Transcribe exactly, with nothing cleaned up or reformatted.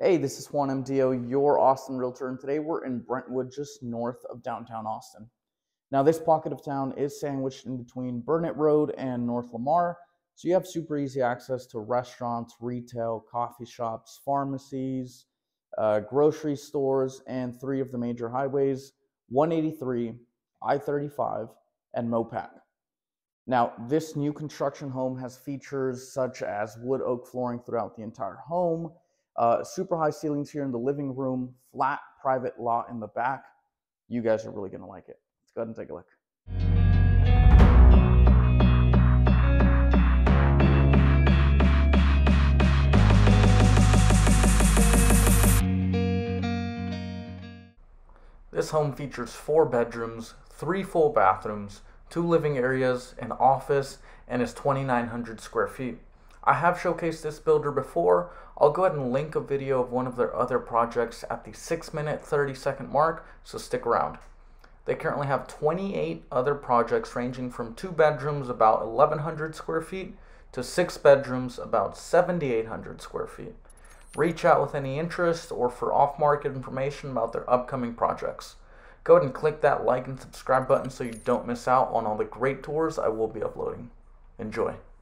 Hey, this is Juan M D O, your Austin realtor, and today we're in Brentwood, just north of downtown Austin. Now, this pocket of town is sandwiched in between Burnett Road and North Lamar, so you have super easy access to restaurants, retail, coffee shops, pharmacies, uh, grocery stores, and three of the major highways, one eighty-three, I thirty-five, and Mopac. Now, this new construction home has features such as wood oak flooring throughout the entire home, uh, super high ceilings here in the living room, flat private lot in the back. You guys are really going to like it. Let's go ahead and take a look. This home features four bedrooms, three full bathrooms, two living areas, an office, and is twenty-nine hundred square feet. I have showcased this builder before. I'll go ahead and link a video of one of their other projects at the six minute thirty second mark, so stick around. They currently have twenty-eight other projects ranging from two bedrooms about eleven hundred square feet to six bedrooms about seventy-eight hundred square feet. Reach out with any interest or for off-market information about their upcoming projects. Go ahead and click that like and subscribe button so you don't miss out on all the great tours I will be uploading. Enjoy.